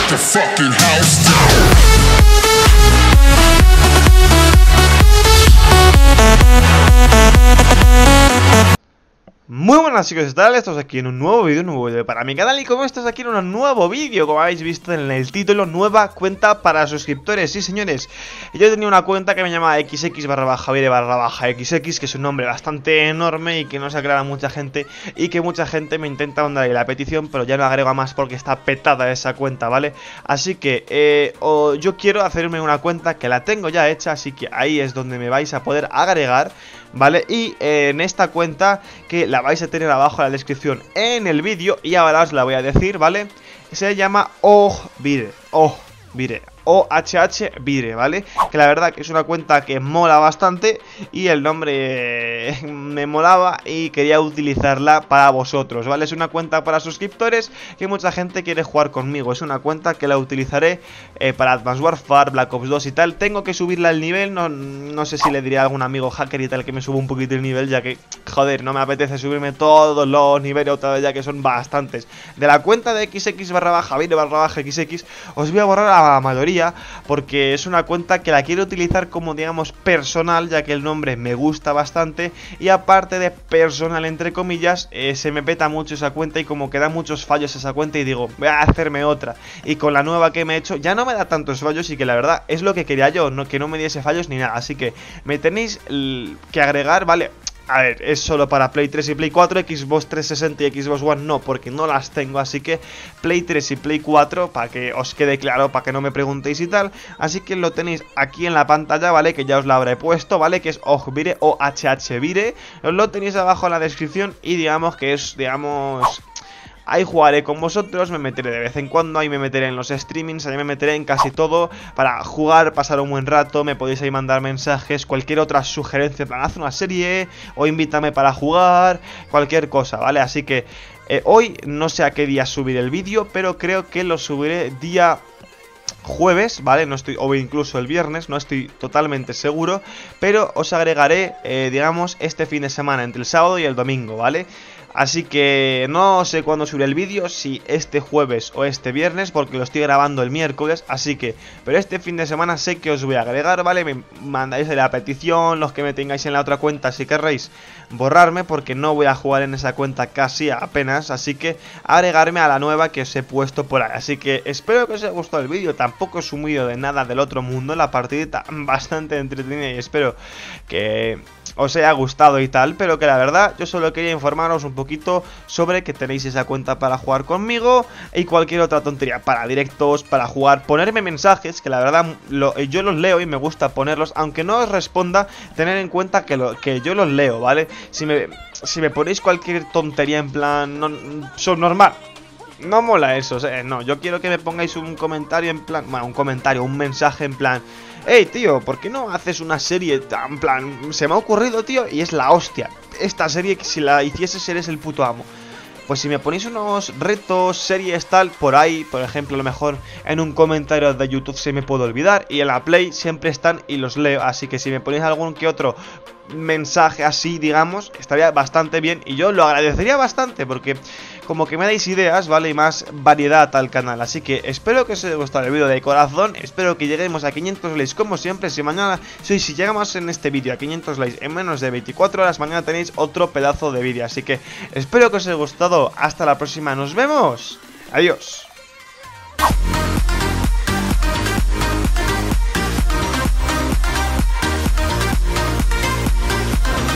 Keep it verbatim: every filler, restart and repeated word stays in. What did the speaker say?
the fucking house down. Muy buenas chicos, ¿qué tal? Estamos aquí en un nuevo vídeo, un nuevo vídeo para mi canal. Y como estás aquí en un nuevo vídeo, como habéis visto en el título, nueva cuenta para suscriptores. Sí señores, yo tenía una cuenta que me llama xx barra baja vire barra baja xx, que es un nombre bastante enorme y que no se aclara mucha gente, y que mucha gente me intenta mandar ahí la petición, pero ya no agrego a más porque está petada esa cuenta, ¿vale? Así que eh, o yo quiero hacerme una cuenta que la tengo ya hecha, así que ahí es donde me vais a poder agregar, ¿vale? Y eh, en esta cuenta, que la vais a tener abajo en la descripción en el vídeo, y ahora os la voy a decir, ¿vale? Se llama ohvire, ohvire, O H H Vire, ¿vale? Que la verdad que es una cuenta que mola bastante y el nombre eh, me molaba y quería utilizarla para vosotros, ¿vale? Es una cuenta para suscriptores que mucha gente quiere jugar conmigo. Es una cuenta que la utilizaré eh, para Advanced Warfare, Black Ops dos y tal. Tengo que subirla al nivel, no, no sé si le diré a algún amigo hacker y tal que me suba un poquito el nivel, ya que, joder, no me apetece subirme todos los niveles otra vez, ya que son bastantes. De la cuenta de xx barra baja vire barra baja xx os voy a borrar a la mayoría, porque es una cuenta que la quiero utilizar como, digamos, personal, ya que el nombre me gusta bastante, y aparte de personal entre comillas, eh, se me peta mucho esa cuenta y como que da muchos fallos esa cuenta, y digo, voy a hacerme otra, y con la nueva que me he hecho ya no me da tantos fallos, y que la verdad es lo que quería yo, no, que no me diese fallos ni nada. Así que me tenéis que agregar, ¿vale? A ver, es solo para Play tres y Play cuatro, Xbox trescientos sesenta y Xbox One no, porque no las tengo, así que Play tres y Play cuatro, para que os quede claro, para que no me preguntéis y tal. Así que lo tenéis aquí en la pantalla, ¿vale? Que ya os la habré puesto, ¿vale? Que es ohvire, O H H Vire. Os lo tenéis abajo en la descripción y digamos que es, digamos... Ahí jugaré con vosotros, me meteré de vez en cuando, ahí me meteré en los streamings, ahí me meteré en casi todo para jugar, pasar un buen rato. Me podéis ahí mandar mensajes, cualquier otra sugerencia, plan, haz una serie o invítame para jugar, cualquier cosa, ¿vale? Así que eh, hoy no sé a qué día subiré el vídeo, pero creo que lo subiré día jueves, ¿vale? No estoy, o incluso el viernes, no estoy totalmente seguro, pero os agregaré, eh, digamos, este fin de semana, entre el sábado y el domingo, ¿vale? Así que no sé cuándo subiré el vídeo, si este jueves o este viernes, porque lo estoy grabando el miércoles, así que, pero este fin de semana sé que os voy a agregar, ¿vale? Me mandáis la petición, los que me tengáis en la otra cuenta, si querréis borrarme, porque no voy a jugar en esa cuenta casi apenas, así que agregarme a la nueva que os he puesto por ahí. Así que espero que os haya gustado el vídeo, tampoco he subido de nada del otro mundo, la partidita bastante entretenida y espero que os haya gustado y tal, pero que la verdad yo solo quería informaros un poquito sobre que tenéis esa cuenta para jugar conmigo y cualquier otra tontería, para directos, para jugar, ponerme mensajes, que la verdad lo, yo los leo y me gusta ponerlos, aunque no os responda, tener en cuenta que, lo, que yo los leo, ¿vale? Si me, si me ponéis cualquier tontería en plan, no, son normal, no mola eso, o sea, no, yo quiero que me pongáis un comentario en plan, bueno, un comentario, un mensaje en plan, hey tío, ¿por qué no haces una serie en plan, se me ha ocurrido tío, y es la hostia, esta serie que si la hicieses eres el puto amo? Pues si me ponéis unos retos, series tal, por ahí, por ejemplo, a lo mejor en un comentario de YouTube se me puede olvidar, y en la Play siempre están y los leo, así que si me ponéis algún que otro mensaje así, digamos, estaría bastante bien y yo lo agradecería bastante, porque como que me dais ideas, ¿vale? Y más variedad al canal. Así que espero que os haya gustado el vídeo de corazón, espero que lleguemos a quinientos likes como siempre. Si mañana, si, si llegamos en este vídeo a quinientos likes en menos de veinticuatro horas, mañana tenéis otro pedazo de vídeo. Así que espero que os haya gustado, hasta la próxima, nos vemos, adiós.